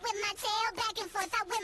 with my tail back and forth. I whip